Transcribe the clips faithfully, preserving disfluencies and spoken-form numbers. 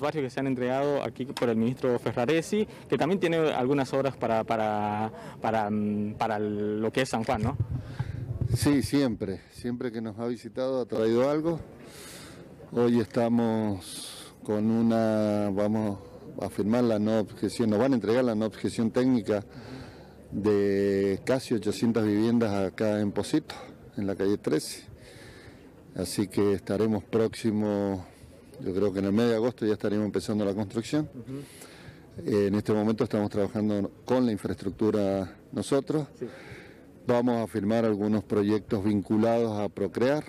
barrios que se han entregado aquí por el ministro Ferraresi, que también tiene algunas obras para, para, para, para lo que es San Juan, ¿no? Sí, siempre, siempre que nos ha visitado ha traído algo. Hoy estamos con una, vamos a firmar la no objeción, nos van a entregar la no objeción técnica de casi ochocientas viviendas acá en Pocito, en la calle trece. Así que estaremos próximos, yo creo que en el mes de agosto ya estaremos empezando la construcción. Uh-huh. eh, en este momento estamos trabajando con la infraestructura nosotros. Sí. Vamos a firmar algunos proyectos vinculados a Procrear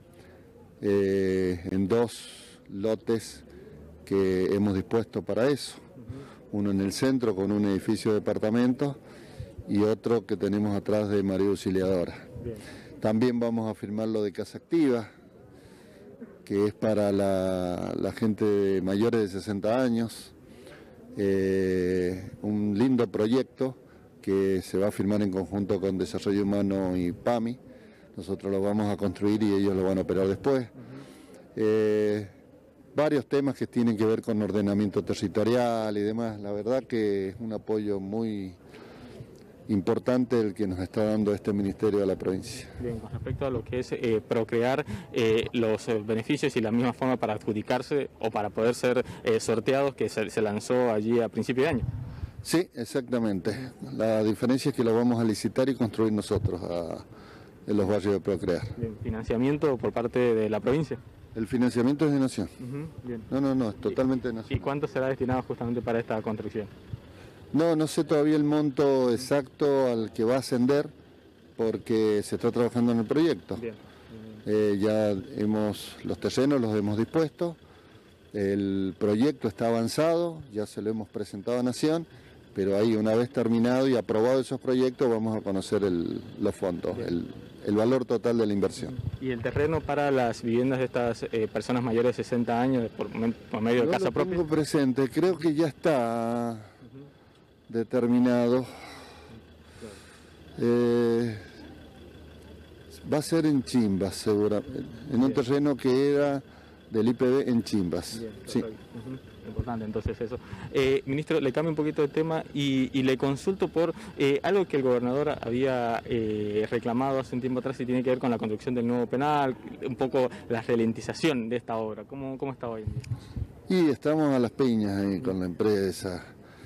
eh, en dos lotes que hemos dispuesto para eso. Uh-huh. Uno en el centro con un edificio de departamentos y otro que tenemos atrás de María Auxiliadora. Bien. También vamos a firmar lo de Casa Activa, que es para la, la gente de mayores de sesenta años, eh, un lindo proyecto que se va a firmar en conjunto con Desarrollo Humano y PAMI. Nosotros lo vamos a construir y ellos lo van a operar después. Uh-huh. eh, varios temas que tienen que ver con ordenamiento territorial y demás. La verdad que es un apoyo muy importante el que nos está dando este ministerio de la provincia. Bien, con respecto a lo que es eh, Procrear, eh, los eh, beneficios y la misma forma para adjudicarse o para poder ser eh, sorteados que se, se lanzó allí a principio de año. Sí, exactamente. La diferencia es que lo vamos a licitar y construir nosotros a, en los barrios de Procrear. Bien, ¿financiamiento por parte de la provincia? El financiamiento es de Nación. Uh-huh, bien. No, no, no, es totalmente de Nación. ¿Y cuánto será destinado justamente para esta construcción? No, no sé todavía el monto exacto al que va a ascender porque se está trabajando en el proyecto. Bien. Eh, ya hemos, los terrenos los hemos dispuesto, el proyecto está avanzado, ya se lo hemos presentado a Nación, pero ahí una vez terminado y aprobado esos proyectos vamos a conocer el, los fondos, el, el valor total de la inversión. ¿Y el terreno para las viviendas de estas eh, personas mayores de sesenta años por, por medio de no casa lo propia? Tengo presente, creo que ya está determinado. Eh, va a ser en Chimbas, seguramente, en un terreno que era del I P B en Chimbas. Bien, sí. Uh-huh. Importante entonces eso. Eh, ministro, le cambio un poquito de tema y, y le consulto por eh, algo que el gobernador había eh, reclamado hace un tiempo atrás y tiene que ver con la construcción del nuevo penal, un poco la ralentización de esta obra. ¿Cómo, cómo está hoy en día? Y estamos a las piñas ahí con la empresa,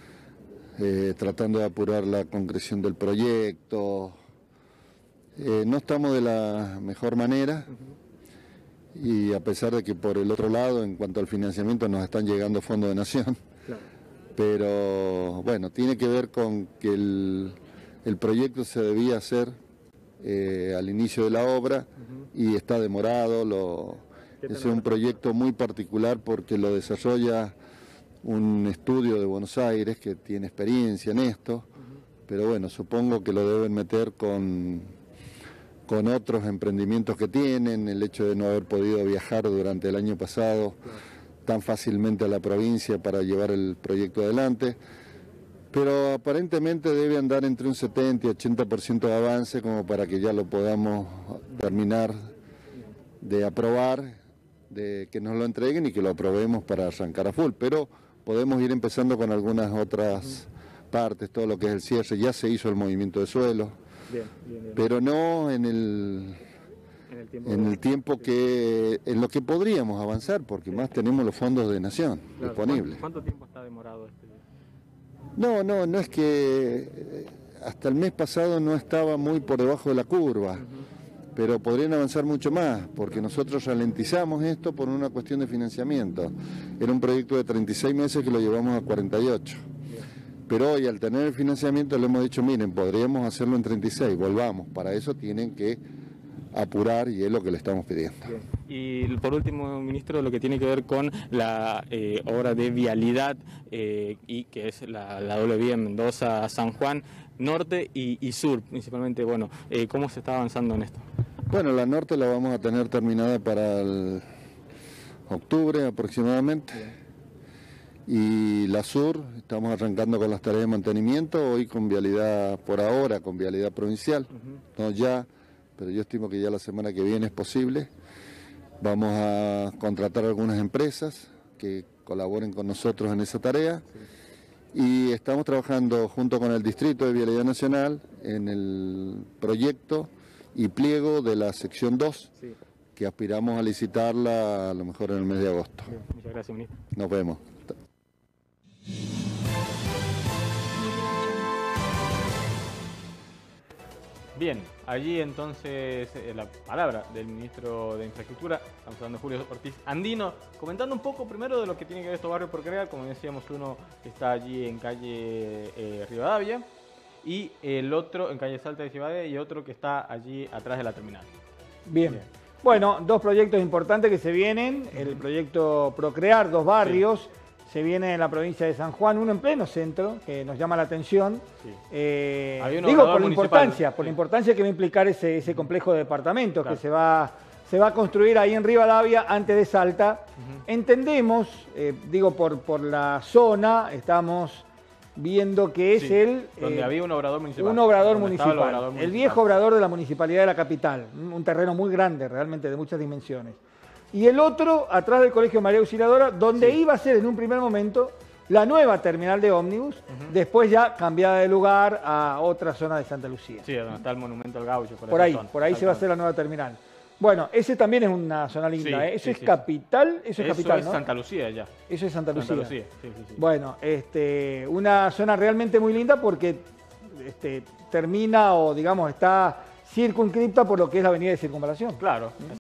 eh, tratando de apurar la concreción del proyecto. Eh, no estamos de la mejor manera. Uh-huh. Y a pesar de que por el otro lado, en cuanto al financiamiento, nos están llegando fondos de Nación, claro. Pero bueno, tiene que ver con que el, el proyecto se debía hacer eh, al inicio de la obra. Uh-huh. Y está demorado. Lo, es un proyecto muy particular porque lo desarrolla un estudio de Buenos Aires que tiene experiencia en esto, uh-huh. Pero bueno, supongo que lo deben meter con... con otros emprendimientos que tienen, el hecho de no haber podido viajar durante el año pasado tan fácilmente a la provincia para llevar el proyecto adelante, pero aparentemente debe andar entre un setenta y ochenta por ciento de avance como para que ya lo podamos terminar de aprobar, de que nos lo entreguen y que lo aprobemos para arrancar a full, pero podemos ir empezando con algunas otras partes, todo lo que es el cierre, ya se hizo el movimiento de suelo. Bien, bien, bien. Pero no en el, en el tiempo, en el tiempo que en lo que podríamos avanzar, porque sí. Más tenemos los fondos de Nación, claro, disponibles. ¿Cuánto tiempo está demorado este? No, no, no es que hasta el mes pasado no estaba muy por debajo de la curva, uh-huh. Pero podrían avanzar mucho más, porque nosotros ralentizamos esto por una cuestión de financiamiento. Era un proyecto de treinta y seis meses que lo llevamos a cuarenta y ocho. Pero hoy, al tener el financiamiento, le hemos dicho, miren, podríamos hacerlo en treinta y seis, volvamos. Para eso tienen que apurar y es lo que le estamos pidiendo. Bien. Y por último, ministro, lo que tiene que ver con la eh, obra de vialidad, eh, y que es la, la doble vía Mendoza, San Juan, norte y, y sur, principalmente. Bueno, eh, ¿cómo se está avanzando en esto? Bueno, la norte la vamos a tener terminada para el octubre aproximadamente. Bien. Y la sur, estamos arrancando con las tareas de mantenimiento, hoy con vialidad por ahora, con vialidad provincial, uh-huh. No ya, pero yo estimo que ya la semana que viene es posible. Vamos a contratar algunas empresas que colaboren con nosotros en esa tarea. Y estamos trabajando junto con el Distrito de Vialidad Nacional en el proyecto y pliego de la sección dos, sí, que aspiramos a licitarla a lo mejor en el mes de agosto. Bien, muchas gracias, ministro. Nos vemos. Bien, allí entonces eh, la palabra del ministro de Infraestructura, estamos hablando de Julio Ortiz Andino, comentando un poco primero de lo que tiene que ver estos barrios por crear. Como decíamos, uno está allí en calle eh, Rivadavia y el otro en calle Salta de Rivadavia y otro que está allí atrás de la terminal. Bien. Bien. Bueno, dos proyectos importantes que se vienen, el proyecto Procrear, dos barrios. Sí. Se viene en la provincia de San Juan, uno en pleno centro, que nos llama la atención. Sí. Eh, digo, por la importancia, por sí. la importancia que va a implicar ese, ese complejo de departamentos, claro, que se va, se va a construir ahí en Rivadavia, antes de Salta. Uh-huh. Entendemos, eh, digo, por, por la zona, estamos viendo que es sí, el... Donde eh, había un obrador municipal. Un obrador municipal, el, obrador municipal. El viejo obrador de la municipalidad de la capital. Un terreno muy grande, realmente, de muchas dimensiones. Y el otro, atrás del Colegio María Auxiliadora, donde sí. iba a ser en un primer momento la nueva terminal de ómnibus, uh-huh. después ya cambiada de lugar a otra zona de Santa Lucía. Sí, donde está el Monumento al Gaucho. Por, por ahí, zona, por ahí se va a hacer la nueva terminal. Bueno, ese también es una zona linda, sí, ¿eh? Eso sí, es sí, capital, eso es eso capital, es ¿no? Santa Lucía ya. Eso es Santa Lucía. Santa Lucía, sí, sí, sí. Bueno, este, una zona realmente muy linda porque este, termina o digamos está circunscripta por lo que es la avenida de Circunvalación. Claro.